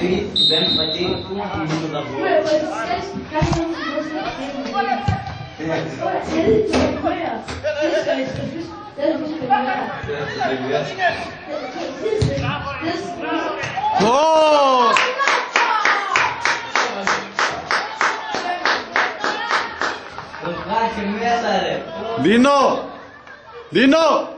Wie wenn man den Kuchen oder so. Gol! Dino! Dino!